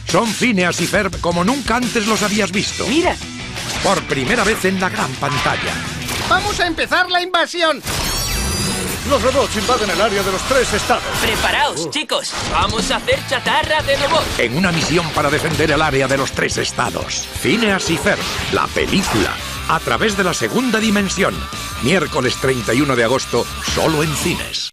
Son Phineas y Ferb como nunca antes los habías visto. ¡Mira! Por primera vez en la gran pantalla. ¡Vamos a empezar la invasión! Los robots invaden el área de los 3 estados. ¡Preparaos, chicos! ¡Vamos a hacer chatarra de robots! En una misión para defender el área de los 3 estados. Phineas y Ferb, la película. A través de la segunda dimensión. Miércoles 31 de agosto, solo en cines.